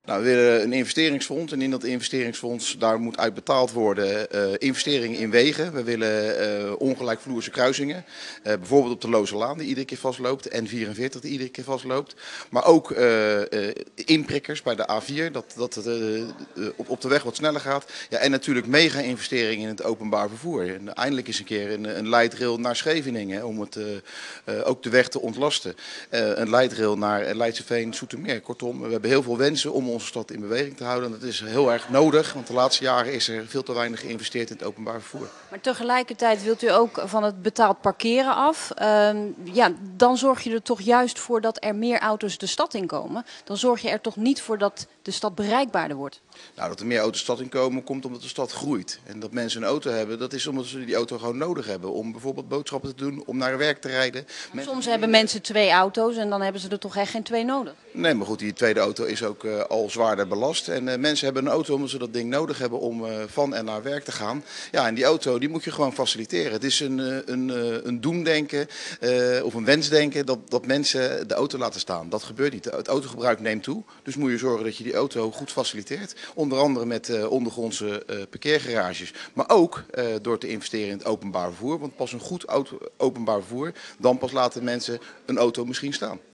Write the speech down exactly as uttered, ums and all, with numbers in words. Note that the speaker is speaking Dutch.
Nou, we willen een investeringsfonds en in dat investeringsfonds daar moet uit betaald worden uh, investeringen in wegen. We willen uh, ongelijkvloerse kruisingen, uh, bijvoorbeeld op de Lozelaan die iedere keer vastloopt, N vierenveertig die iedere keer vastloopt. Maar ook uh, uh, inprikkers bij de A vier, dat, dat het uh, op, op de weg wat sneller gaat. Ja, en natuurlijk mega-investeringen in het openbaar vervoer. En eindelijk eens een keer een, een lightrail naar Scheveningen, om het, uh, uh, ook de weg te ontlasten. Uh, een lightrail naar Leidseveen, Zoetermeer. Kortom, we hebben heel veel wensen om onze stad in beweging te houden. En dat is heel erg nodig, want de laatste jaren is er veel te weinig geïnvesteerd in het openbaar vervoer. Maar tegelijkertijd wilt u ook van het betaald parkeren af. Uh, ja, dan zorg je er toch juist voor dat er meer auto's de stad in komen. Dan zorg je er toch niet voor dat de stad bereikbaarder wordt. Nou, dat er meer auto's de stad in komen komt omdat de stad groeit. En dat mensen een auto hebben, dat is omdat ze die auto gewoon nodig hebben. Om bijvoorbeeld boodschappen te doen, om naar werk te rijden. Soms mensen... hebben mensen twee auto's en dan hebben ze er toch echt geen twee nodig. Nee, maar goed, die tweede auto is ook uh, al zwaarder belast. En uh, mensen hebben een auto omdat ze dat ding nodig hebben om uh, van en naar werk te gaan. Ja, en die auto die moet je gewoon faciliteren. Het is een, uh, een, uh, een doemdenken uh, of een wensdenken dat, dat mensen de auto laten staan. Dat gebeurt niet. Het autogebruik neemt toe. Dus moet je zorgen dat je die auto goed faciliteert. Onder andere met uh, ondergrondse uh, parkeergarages. Maar ook uh, door te investeren in het openbaar vervoer. Want pas een goed auto, openbaar vervoer, dan pas laten mensen een auto misschien staan.